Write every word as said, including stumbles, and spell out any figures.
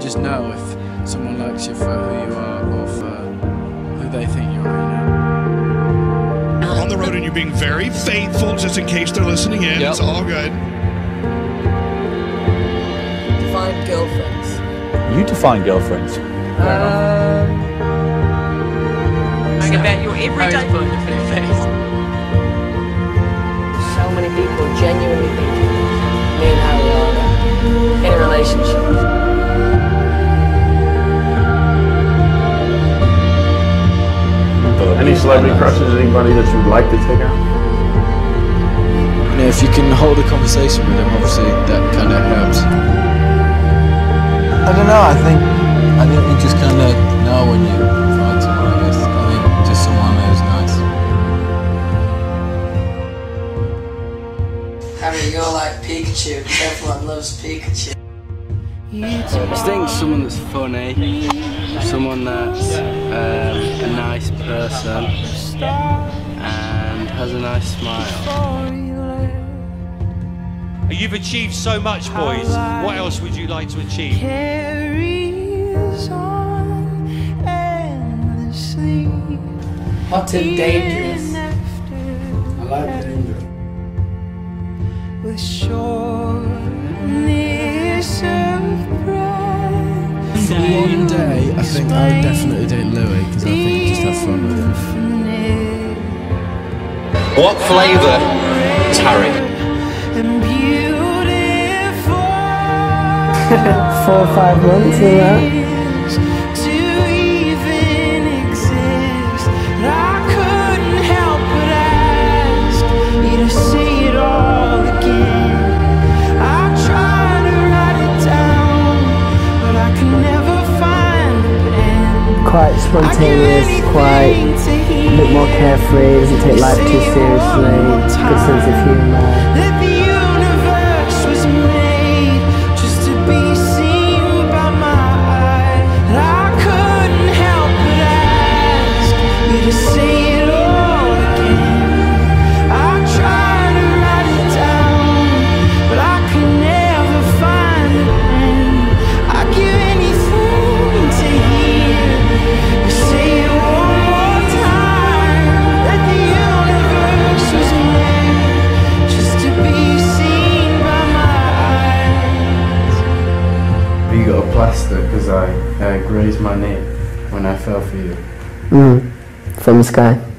just know if someone likes you for who you are or for who they think you are, you know. You're on the road and you're being very faithful, just in case they're listening in. Yep. It's all good. Define girlfriends. You define girlfriends. Um... Hang about your everyday face. So many people genuinely think me and Harry are in a relationship. Any celebrity crushes, anybody that you'd like to take out? You know, if you can hold a conversation with them, obviously that kind of helps. I don't know, I think I think you just kind of know when you find someone, I guess. I think just someone who's nice. Harry, you're like Pikachu. Everyone loves Pikachu. I think someone that's funny, someone that's um, a nice person and has a nice smile. You've achieved so much, boys. What else would you like to achieve? Hot and dangerous. I like dangerous. With shortness of breath. For one day, I think I would definitely date Louis because I think you just have fun with him. What flavour is Harry? Four or five months in that. Quite spontaneous, quite a bit more carefree, doesn't take life too seriously, good sense of humour. You got a plaster because I uh, grazed my knee when I fell for you. Mm, from the sky.